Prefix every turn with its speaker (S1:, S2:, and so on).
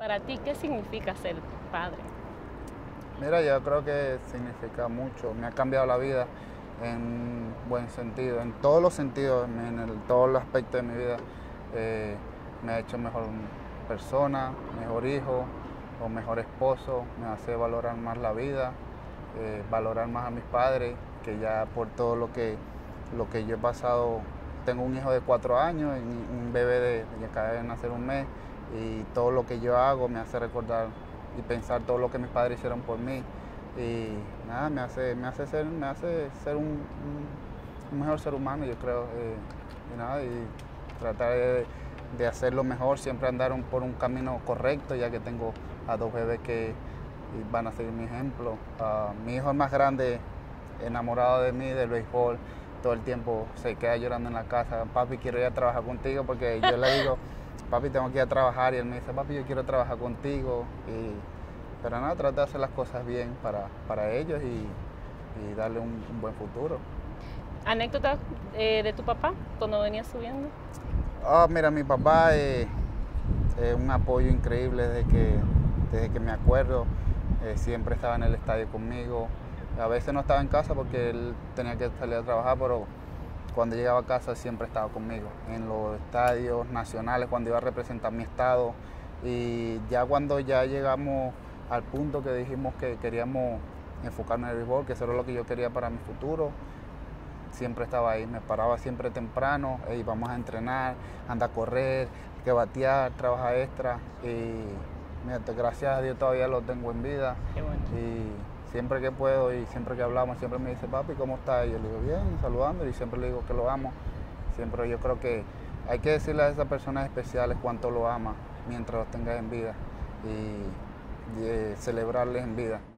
S1: Para ti, ¿qué significa ser padre?
S2: Mira, yo creo que significa mucho, me ha cambiado la vida en buen sentido, en todos los sentidos, todos los aspectos de mi vida. eh, Me ha hecho mejor persona, mejor hijo o mejor esposo, me hace valorar más la vida, valorar más a mis padres, que ya por todo lo que yo he pasado, tengo un hijo de 4 años y un bebé que acaba de nacer un mes, y todo lo que yo hago me hace recordar y pensar todo lo que mis padres hicieron por mí, y nada, me hace ser un mejor ser humano, yo creo, y nada, y tratar de hacer lo mejor, siempre andar por un camino correcto, ya que tengo a dos bebés que van a seguir mi ejemplo. Mi hijo el más grande, enamorado de mí, del béisbol, todo el tiempo se queda llorando en la casa: papi, quiero ir a trabajar contigo, porque yo le digo: papi, tengo que ir a trabajar, y él me dice: papi, yo quiero trabajar contigo. Pero nada, trata de hacer las cosas bien para ellos, y darle un buen futuro.
S1: ¿Anécdotas de tu papá cuando venía subiendo?
S2: Mira, mi papá es un apoyo increíble desde que me acuerdo. Siempre estaba en el estadio conmigo. A veces no estaba en casa porque él tenía que salir a trabajar, pero cuando llegaba a casa siempre estaba conmigo. En los estadios nacionales, cuando iba a representar mi estado. Y ya cuando ya llegamos al punto que dijimos que queríamos enfocarnos en el béisbol, que eso era lo que yo quería para mi futuro, siempre estaba ahí, me paraba siempre temprano: hey, vamos a entrenar, anda a correr, que batear, trabajar extra. Y mira, gracias a Dios todavía lo tengo en vida.
S1: Qué bueno.
S2: Y siempre que puedo y siempre que hablamos, siempre me dice: papi, ¿cómo estás? Y yo le digo: bien, saludando, y siempre le digo que lo amo. Siempre yo creo que hay que decirle a esas personas especiales cuánto lo ama mientras los tengas en vida, y celebrarles en vida.